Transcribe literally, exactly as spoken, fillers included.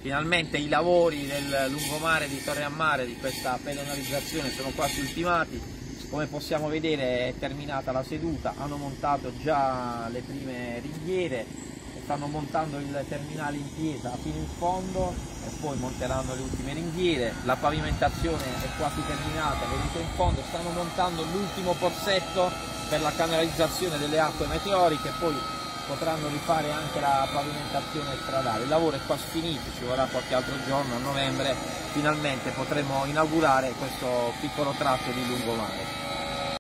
Finalmente i lavori del lungomare di Torre a Mare, di questa pedonalizzazione, sono quasi ultimati. Come possiamo vedere è terminata la seduta, hanno montato già le prime ringhiere, stanno montando il terminale in chiesa fino in fondo e poi monteranno le ultime ringhiere. La pavimentazione è quasi terminata, vedete in fondo, stanno montando l'ultimo pozzetto per la canalizzazione delle acque meteoriche, poi potranno rifare anche la pavimentazione stradale. Il lavoro è quasi finito, ci vorrà qualche altro giorno, a novembre finalmente potremo inaugurare questo piccolo tratto di lungomare.